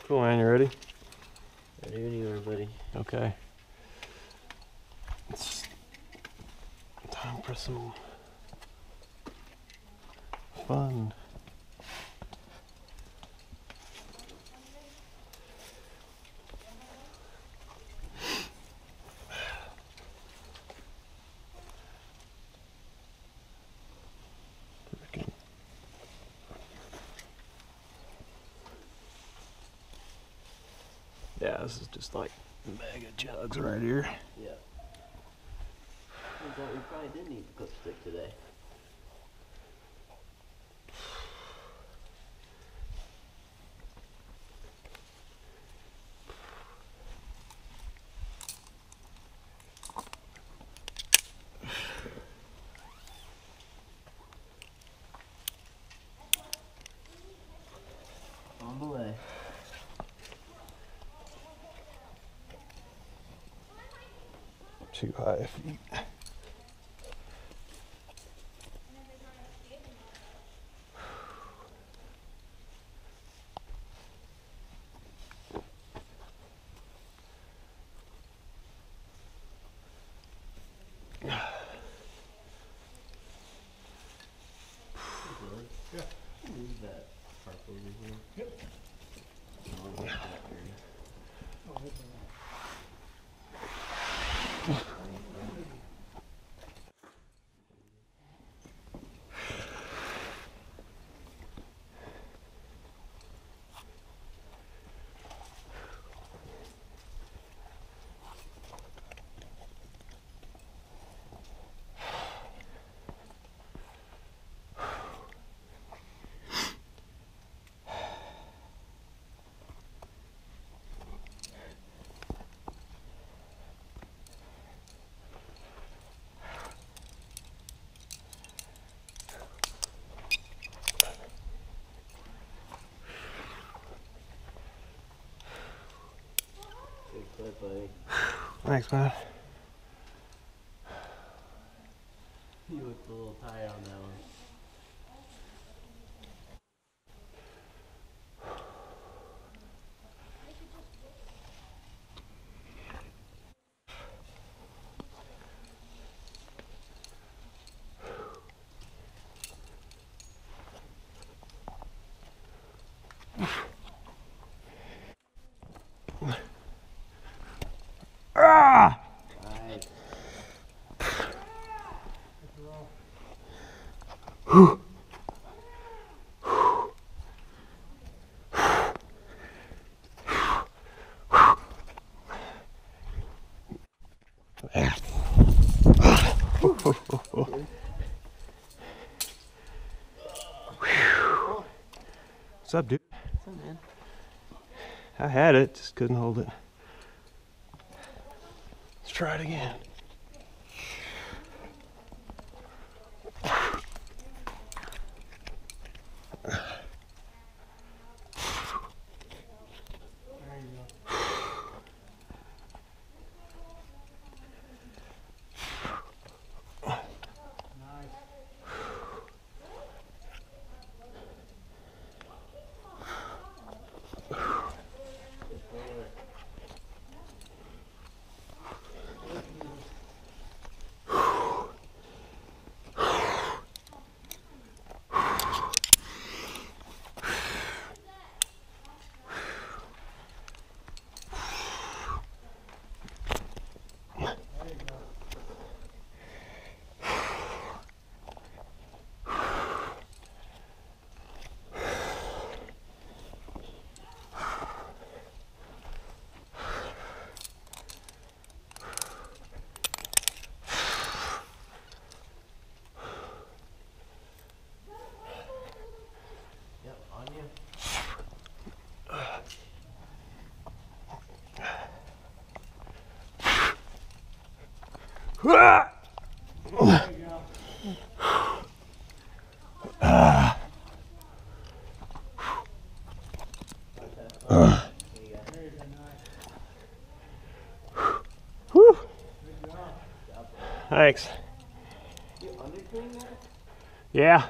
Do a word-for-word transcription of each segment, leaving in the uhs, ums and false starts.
Cool, man. You ready? Ready when you are, buddy. Okay. It's time for some fun. Yeah, this is just like mega jugs right here. Yeah. I thought we probably did need the clipstick today. On the way. Too high feet. Yeah. Move that tarp over here. Yep. Oh, that area. Oh, hit that. Good clip, buddy. Thanks, man. You looked a little tired on that one. Ah! Nice. Whew. What's up, dude? What's up, man? I had it, just couldn't hold it. Let's try it again. There you go. Nice. Yep, on you. Ah! There you go. There you go. Nice. Whew. Good job. Thanks. You underclean that? Yeah.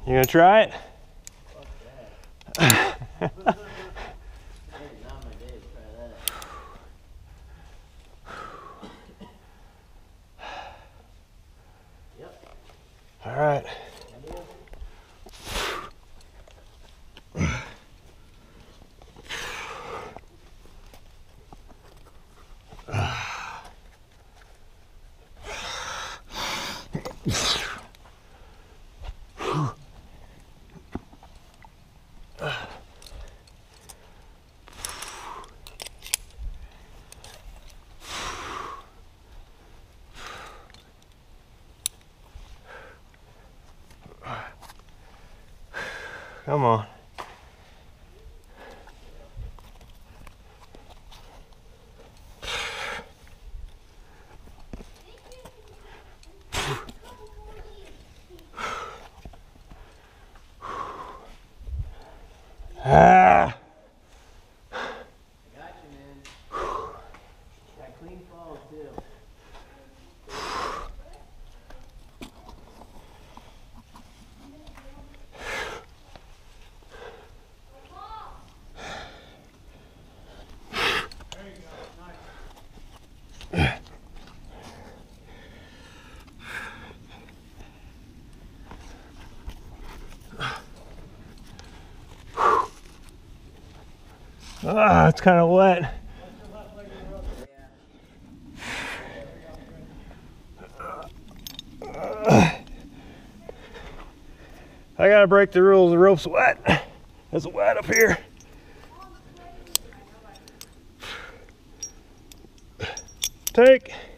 You gonna try it? Fuck that. Hey, not my day to try that. Yep. All right. Come on. Ah. I got you, man. Got clean falls, too. There you go. Nice. Ah, it's kind of wet. Watch your left leg of the rope. I gotta break the rules. The rope's wet. It's wet up here. Take.